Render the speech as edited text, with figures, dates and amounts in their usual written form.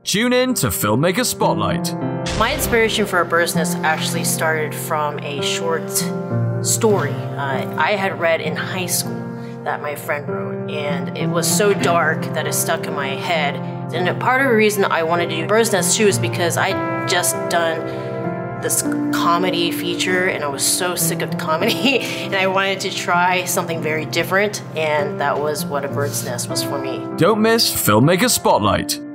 Tune in to Filmmaker Spotlight. My inspiration for A Bird's Nest actually started from a short story I had read in high school that my friend wrote, and it was so dark that it stuck in my head. And part of the reason I wanted to do Bird's Nest too is because I'd just done this comedy feature and I was so sick of the comedy and I wanted to try something very different, and that was what A Bird's Nest was for me. Don't miss Filmmaker Spotlight.